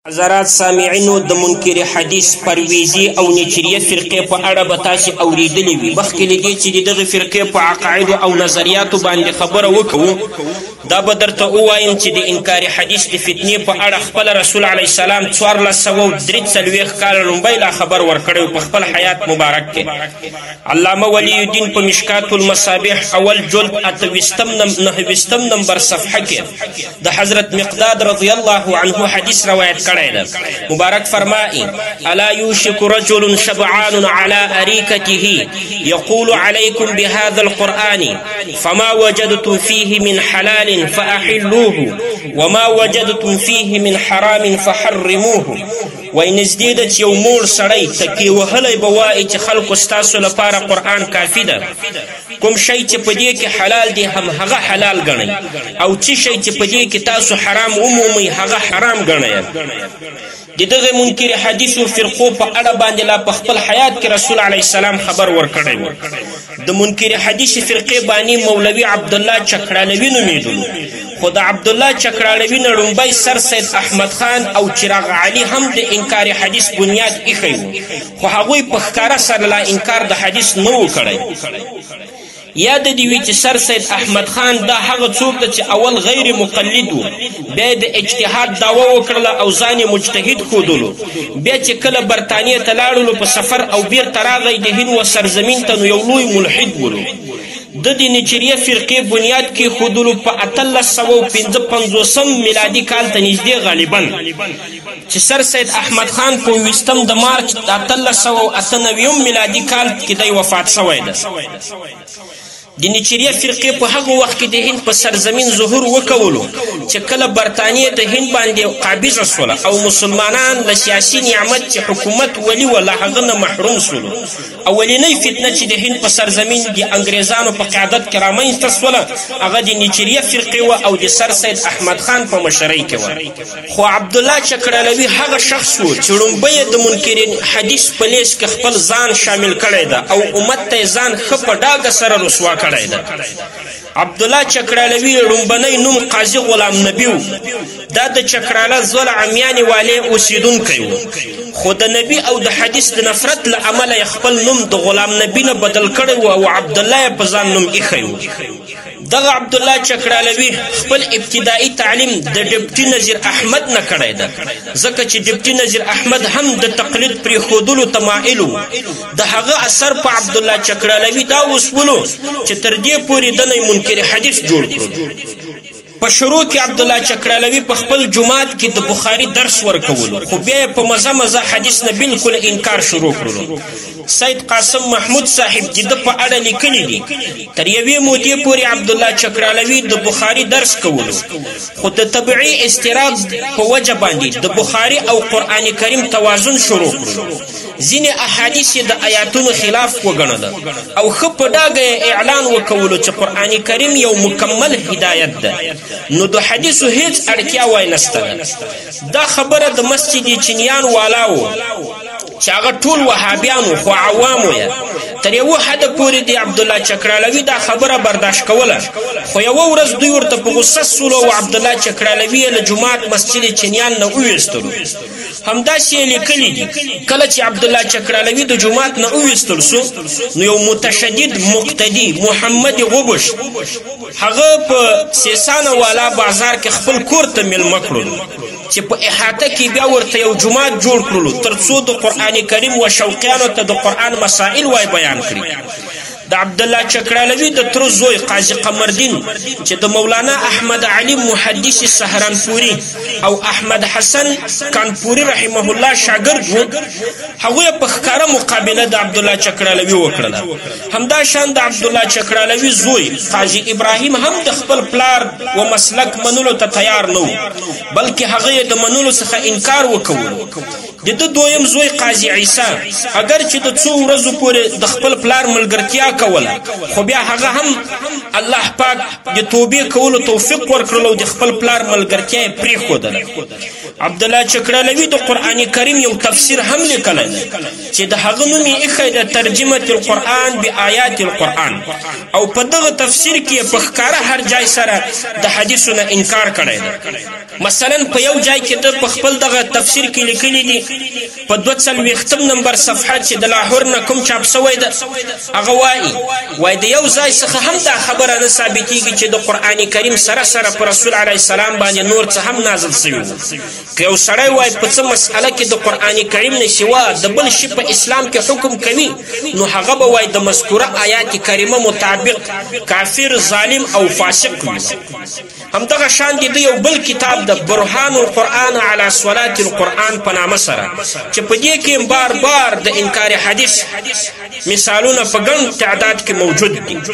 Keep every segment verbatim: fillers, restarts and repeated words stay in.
حضرات سامعینو د منکر حدیث پرویزی او نیچریه فرقې په اړه به تاسې اوریدلي وي. مخکې له دې چې د دغې فرقې په عقایدو او نظریاتو باندې خبره وکړو، دا به درته ووایم چې د انکار حدیث د فتنې په اړه خپل رسول علیه السلام څوارلس سوه درې څلوېښت کاله لومړی لا خبر ورکړی په خپل حیات مبارک کې. علامه ولی الدین په مشکات المصابیح اول جلد اتویستم نهویستم نمبر صفحه کې د حضرت مقداد رضی الله عنه حدیث روایت کړی. مبارک فرمائي: الا يوشك رجل شبعان على أريكته يقول عليكم بهذا القرآن فما وجدتم فيه من حلال فأحلوه وما وجدتم فيه من حرام فحرموه. وای نږدې ده چې یو موړ سړی تکې وهلی به وایي چې خلکو ستاسو لپاره قرآن کافي ده. کوم شی چې په دې کې حلال دی هم هغه حلال ګڼئ، او څه شی چې په دې کې تاسو حرام ومومئ هغه حرام ګڼئ. د دغه منکر حدیثو فرقو په اړه باندې لا په خپل حیات کې رسول علیه السلام خبر ورکړی و. د منکر حدیث فرقې بانی مولوي عبدالله چکړالوي نومیدلو، خو د عبدالله چکړالوي نه لومړی سر سید احمد خان او چراغ علي هم د انکار حدیث بنیاد ایښی و، خو هغوی په ښکاره سره لا انکار د حدیث نه و کړی. یاد دې وي چې سر سید احمد خان دا هغه څوک ده چې اول غیر مقلد و، بیا د اجتهاد دعوه وکړله او ځان یې مجتهد ښودلو. بیا چې کله برطانیې ته لاړلو په سفر او بیرته راغی د هند و سرزمین ته، نو یو لوی ملحد ولو. د د نیچریه فرقې بنیاد کېښودلو په اتلس سوه پنځه پنځوسم میلادي کال ته نږدې غالبا، چې سر سید احمد خان په اوویستم د مارچ د اتلس سوه اته نویم میلادي کال کې دی وفات شوی ده. د نیچریه فرقې په هغه وخت کې د هند په سرزمین ظهور وکولو چې کله برطانیې د هند باندې قابضه سوله او مسلمانان له سیاسي نعمت چې حکومت ولي و له هغه نه محروم سولو. اولینۍ فتنه چې د هند په سرزمین د انګریزانو په قیادت کې رامنځته سوله هغه د نیچریه فرقې وه او د سر سید احمد خان په مشرۍ کې وه. خو عبدالله چکړالوي هغه شخص و چې لومړی یې د منکر حدیث په لیست کې خپل ځان شامل کړی ده او امت ته یې ځان ښه په ډاګه سره رسوا کړی ده. عبدالله چکړالوي لومبنی نوم قاضي غلام نبي و. دا د چکراله زول عمیانې والي اوسېدونکی و، خو د نبي او د حدیث د نفرت له امله یې خپل نوم د غلام نبي نه بدل کړی و او عبدالله یې په ځان نوم ایښی و. دغه عبدالله چکړالوي خپل ابتدایي تعلیم د ډپټي نظیر احمد نه کړی ده، ځکه چې ډپټي نظیر احمد هم د تقلید پرېښودلو ته مایل و. د هغه اثر په عبدالله چکړالوي دا وسولو چې تر دې پورې دنی منکر حدیث جوړ کړو. په شروع کې عبدالله چکړالوي په خپل جومات کې د بخاري درس ورکولو، خو بیا یې په مزه مزه حدیث نه بالکل انکار شروع کړلو. سید قاسم محمود صاحب د ده په اړه لیکلي دي تر یوې مودې پورې عبدالله چکړالوي د بخاري درس کولو، خو د طبعي اضطراب په وجه باندې د بخاري او قرآن کریم توازن شروع کړلو. ځینې احادیث یې د آیاتونو خلاف وګڼله او ښه په ډاګه یې اعلان وکولو چې قرآن کریم یو مکمل هدایت ده، نو د حدیثو هیڅ اړتیا وای نسته. دا خبره د مسجد چینیان والا و چې هغه ټول وهابیانو خو عوامو یې. تر یوه حده پورې د عبدالله چکړالوي دا خبره برداشت کوله، خو یوه ورځ دوی ورته په غصه سولو او عبدالله چکړالوي یې له جومات مسجد چینیان نه وویستلو. همداسې یې لیکلي دي کله چې عبدالله چکړالوي د جومات نه وویستل سو، نو یو متشدد مقتدي محمد غبش هغه په سیسانه والا بازار کې خپل کور ته میلمه کړلو چې په احاطه کې بیا ورته یو جومات جوړ کړلو تر څو د قرآن کریم و شوقیانو ته د قرآن مسائل وای بیان کړي. د عبدالله چکړالوي د تره زوی قاضي قمردین چې د مولانا احمد علي محدث سهرانپوري او احمد حسن کانپوري رحمه الله شاګرد و، هغوی په ښکاره مقابله د عبدالله چکړالوي وکړله. همدا شان د عبدالله چکړالوي زوی قاضي ابراهیم هم د خپل پلار و مسلک منلو ته تیار نه و، بلکې هغه یې د منلو څخه انکار وکولو. د ده دویم زوی قاضي عیسی اگر چې د څو ورځو پورې د خپل پلار ملګرتیا کوله خو بیا هغه هم الله پاک د توبې کولو توفیق ورکړل او د خپل پلار ملګرتیا یې پرېښودله. عبدالله چکړالوي د قرآن کریم یو تفسیر هم لیکلی دی چې د هغه نوم یې ایښی د ترجمه القرآن بآیات القرآن، او په دغه تفسیر کې یې په ښکاره هر جای سره د حدیثو نه انکار کړی دی. مثلا په یو ځای کې د په خپل دغه تفسیر کې لیکلی دي په دوه څلوېښتم نمبر صفحه چې د لاهور نه کوم چاپ سوی ده، هغه وایي وایي د یو ځای څخه هم دا خبره نه ثابتېږي چې د قرآن کریم سره سره په رسول علیه السلام باندې نور څه هم نازل سوي وو. که یو سړی وایي په څه مسئله کې د قرآن کریم نه سوا د بل شي په اسلام کې حکم کوي، نو هغه به وایي د مذکوره آیات کریمه مطابق کافر، ظالم او فاسق وي. همدغه شان د یو بل کتاب د برهان القرآن علی صلات القرآن په نامه سره چې په دې کې بار بار د انکار حدیث مثالونه په ګڼ تعداد کې موجود دي.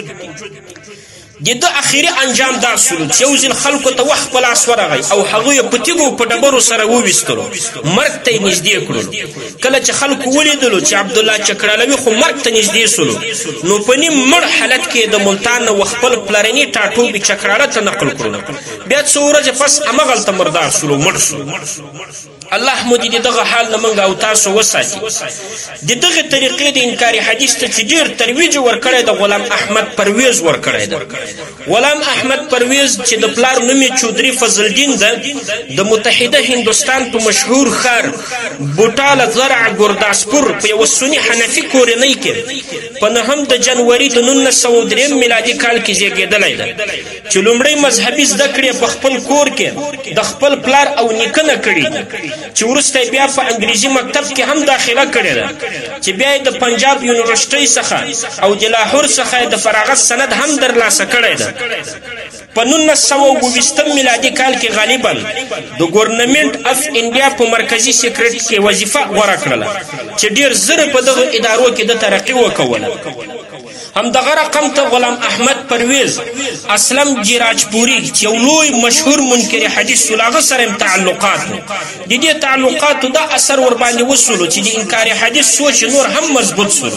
د ده اخري انجام دا سلو چې یو ځل خلکو ته وخت په لاس ورغی او هغوی یې په تیږو په ډبرو سره وویستلو، مرګ ته یې نږدې کړلو. کله چې خلکو ولیدلو چې عبدالله چکړالوي خو مرګ ته نږدې سلو، نو په نیم مړ حالت کې د ملتان نه خپل پلرني ټاټوبي چکراله ته نقل کړلو. بیا څو ورځې پس همغلته مردار سلو، مړ سو. الله مو دې دغه حال نه موږ او تاسو وساتي. د دغه طریقې د انکار حدیث ته چې ډېر ترویج ورکړی د غلام احمد پرویز ورکړی ده. غلام احمد پرویز چې د پلار نوم یې چودري فضل الدین ده، د متحده هندوستان په مشهور ښار بوټاله زرع ګرداسپور په یوه سني حنفي کورنۍ کې په نهم د جنوري د نولس سوه درېیم میلادي کال کې زیږېدلی ده، چې لومړی مذهبي زده کړې په خپل کور کې د خپل پلار او نیکه نه کړي دي، چې وروسته بیا په انګریزي مکتب کې هم داخله کړې ده، چې بیا د پنجاب یونیورسټۍ څخه او د لاهور څخه د فراغت سند هم درلاسه کړی ده. په نولس سوه اوه ویشتم میلادي کال کې غالبا د ګورنمنټ اف انډیا په مرکزي سیکرټ کې وظیفه غوره کړله، چې ډېر زر په دغه ادارو کې د ترقي وکوله. همدغه رقم ته غلام احمد پرویز اسلم جیراجپوري چې یو لوی مشهور منکر حدیث ول هغه سره تعلقات د دې تعلقاتو دا اثر ور باندې وسولو چې د انکار حدیث سوچ نور هم مضبوط سول.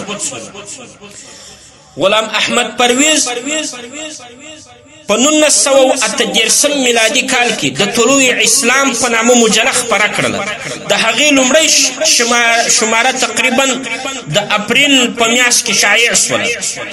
غلام احمد پرویز په نولس سوه اته دېرشم میلادي کال کې د طلوع اسلام په نامه مجله خپره کړله. د هغې لومړۍ شماره تقریبا د اپریل په میاشت کې شایع شوله.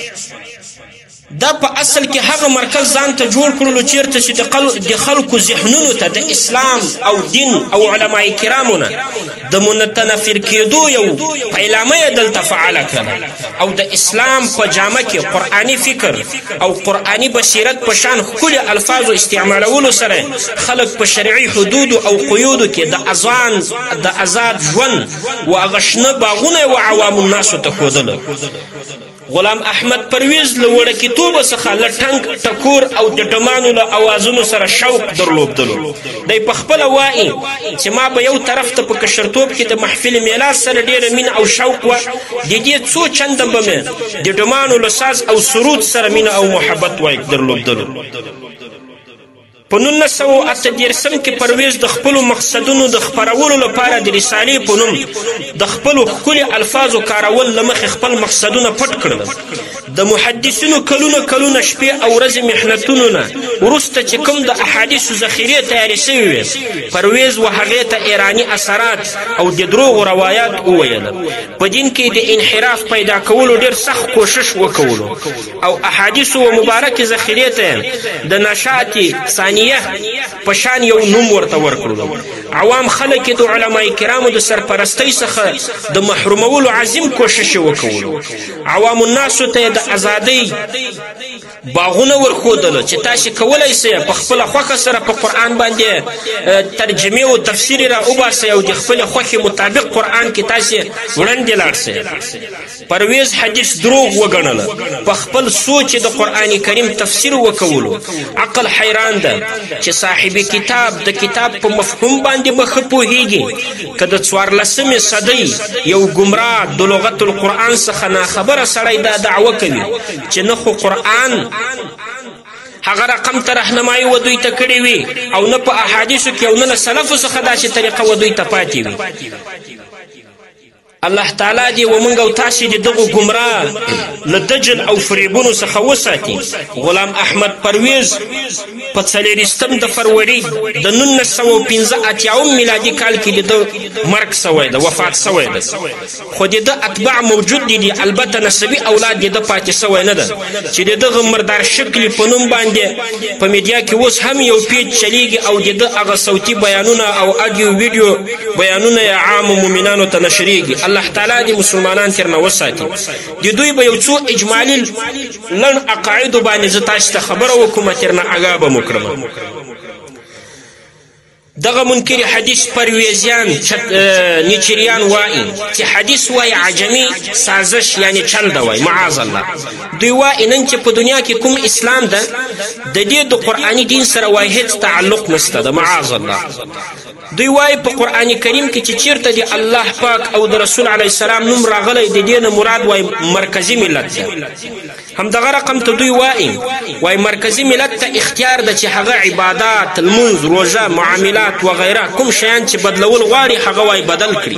دا په اصل کې هغه مرکز ځان ته جوړ کړلو چیرته چې د خلکو ذهنونو ته د اسلام او دین او علماء کرامو نه د متنفر کېدو یو پیلامه یې دلته فعاله کړله، او د اسلام په جامه کې قرآني فکر او قرآني بصیرت په شان ښکلي الفاظو استعمالولو سره خلک په شرعي حدودو او قیودو کې د اذان د آزاد ژوند و هغه شنه باغونه و عوام الناسو ته ښودله. غلام احمد پرویز له وړکیتوبه څخه له ټنګ ټکور او د ډمانو له اوازونو سره شوق درلودلو. دی په خپله وایي چې ما به یو طرف ته په کشرتوب کې د محفل میلاد سره ډېره مینه او شوق وه، د دې څو چنده به مې د ډمانو له ساز او سرود سره مینه او محبت وایي درلودلو. په نولس سوه اته دېرشم کې پرویز د خپلو مقصدونو د خپرولو لپاره د رسالې په نوم د خپلو ښکلي الفاظو کارول له مخې خپل مقصدونه پټ کړل. د محدثینو کلونه کلونه شپې او ورځې محنتونو نه وروسته چې کوم د احادیثو ذخیرې تیارې شوې وې، پرویز و هغې ته ایراني اثرات او د دروغو روایات وویله. په دین کې د انحراف پیدا کولو ډېر سخت کوشش وکولو او احادیثو و مبارکې ذخیرې ته د نشاط ثانیه په شان یو نوم ورته ورکړلو. عوام خلک یې د علماء کرامو د سرپرستۍ څخه د محرومولو عظیم کوشش وکولو. عوام الناسو ته د ازادۍ باغونه ورښودله چې تاسې کولی سئ په خپله خوښه سره په قرآن باندې ترجمې او تفسیر را وباسئ او د خپلې خوښې مطابق قرآن کې تاسې وړاندې لاړ سئ. پرویز حدیث دروغ وګڼله، په خپل سوچ د قرآن کریم تفسیر وکولو. عقل حیران ده چې صاحب کتاب د کتاب په مفهوم باندې به ښه پوهیږي که د څوارلسمې صدۍ یو ګمراه د لغت القرآن څخه ناخبره سړی دا دعوه کوي چې نه خو قرآن هغه رقم ته رهنمایي و دوی ته کړې وي او نه په احادیثو کې او نه له سلفو څخه داسې طریقه و دوی ته پاتې وي. الله تعالی دې ومونږ او تاسې د دغو ګمراه له دجل او فریبونو څخه وساتي. غلام احمد پرویز په څلېرویشتم د فروری د نولس سوه پنځه اتیاوم میلادي کال کې د ده مرګ سوی ده، وفات سوی ده. خو د ده اتباع موجود دي دي، البته نسبي اولاد د ده پاتې سوی نه ده چې د دغه مردار شکلي په نوم باندې په میډیا کې اوس هم یو پیج چلیږي او د ده هغه صوتي بیانونه او اډیو ویډیو بیانونه یې عامو مؤمنانو ته نشریږي. الله تعالی دې مسلمانان ترنه وساتي. د دوی به یو څو اجمالي لنډ عقایدو باندې زه تاسو ته خبره وکړم، ترنه اګاه به مو کړم. دغه منکر حدیث پرویزیان نیچریان وایي چې حدیث وایي عجمی سازش یعنی چل ده وایي، معاذ الله. دوی وایي نن چې په دنیا کې کوم اسلام ده د دې د قرآني دین سره وایي هیڅ تعلق نشته ده، معاذ الله. دوی وایي په قرآن کریم کې چې چیرته د الله پاک او د رسول علیه السلام نوم راغلی د دې نه مراد وایي مرکزي ملت ده. همدغه رقم ته دوی وایي وایي مرکزي ملت ته اختیار ده چې هغه عبادات، لمونځ، روژه، معاملات وغیره کوم شیان چې بدلول غواړي هغه وایي بدل کړي.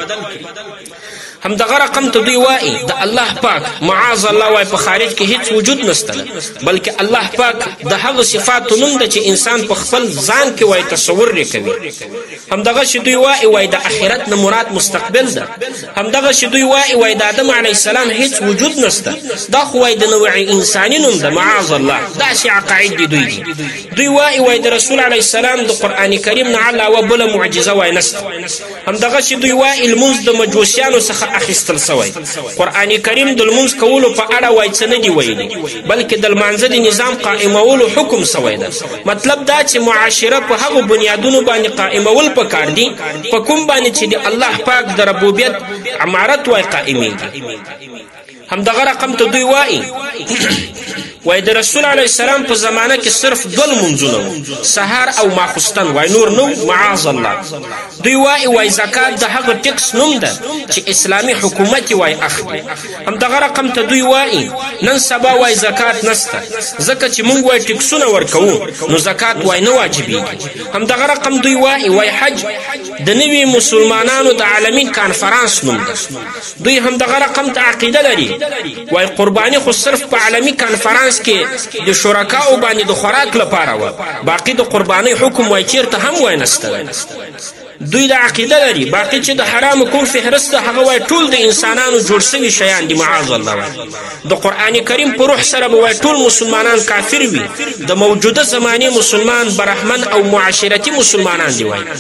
همدغه رقم ته دوی وایي د الله پاک معاذ الله وایي په خارج کې هیڅ وجود نشته ده، بلکې الله پاک د هغه صفاتو نوم ده چې انسان په خپل ځان کې وایي تصور یې کوي. همدغه چې دوی وایي وایي د آخرت نه مراد مستقبل ده. همدغه چې دوی وایي وایي د آدم علیه السلام هیڅ وجود نشته، دا خو وایي د نوع انساني نوم ده، معاذ الله. داسې عقاید دي دوی دي. دوی وایي وایي د رسول علیه السلام د قرآن کریم نه علاوه بله معجزه وایي نشته. همدغه چې دوی وایي لمونځ د مجوسیانو څخه اخیستل سوی. قرآن کریم د لمونځ کولو په اړه وایي څه نه دي ویلي، بلکې د لمانځه د نظام قائمولو حکم سوی ده. مطلب دا چې معاشره په هغو بنیادونو باندې قائمول پکار دي په کوم باندې چې د الله پاک د ربوبیت عمارت وایي قائمیږي. همدغه رقم ته دوی وایي وای د رسول علیه السلام په زمانه کې صرف دوه لمونځونه وو، سهار او ماخوستن، وای نور نو، معاذ الله. دوی وایي وای زکات د هغه ټکس نوم ده چې اسلامي حکومت یې وای اخلي. همدغه رقم ته دوی وایي نن سبا وای زکات نسته ځکه چې موږ وای ټکسونه ورکوو نو زکات وای نه واجبېږي. همدغه رقم دوی وایي وای حج د نوي مسلمانانو د عالمي کانفرانس نوم ده. دوی همدغه رقم ته عقیده لري وای قرباني خو صرف په عالمي کانفرانس کې د شرکاو باندې د خوراک لپاره و، باقي د قربانۍ حکم وای چیرته هم وای نشته. دوی د عقیده لري باقي چې د حرام کوم فهرست هغه وای ټول د انسانانو جوړ شوي شیان دي، معاذ الله. وای د قرآن کریم په روح سره به وای ټول مسلمانان کافر وي، د موجوده زمانې مسلمان برحمن او معاشرتي مسلمانان دي. وای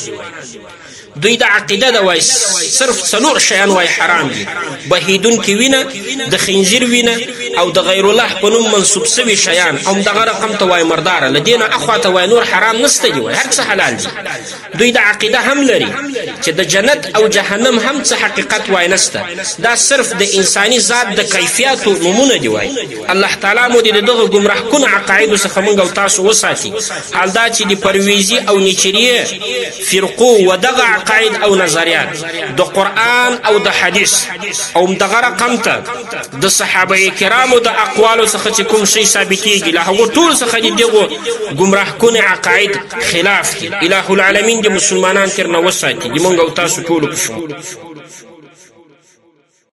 دوی د عقیده ده وای صرف څلور شیان وای حرام دي: بهیدونکې وینه، د خنزیر وینه، او د غیر الله په نوم منسوب سوي شیان، او همدغه رقم ته وای مرداره. له دې نه اخواته وای نور حرام نسته دي، وای هر څه حلال دي. دوی د عقیده هم لري چې د جنت او جهنم هم څه حقیقت وای نسته، دا صرف د انساني ذات د کیفیاتو نومونه دي. وای الله تعالی مو د دغه ګمراه کن عقایدو څخه موږ او تاسو وساتي. حال دا چې د پرویزي او نیچریه فرقو و دغه عقاید او نظریات د قرآن او د حدیث او همدغه رقم ته د صحابه کرامو د اقوالو څخه چې کوم شی ثابتېږي له هغو ټولو څخه د دغو ګمراه کن عقاید خلاف دي. اله العالمین د مسلمانان ترنه وساتي، د موږ او تاسو ټولو په شمول.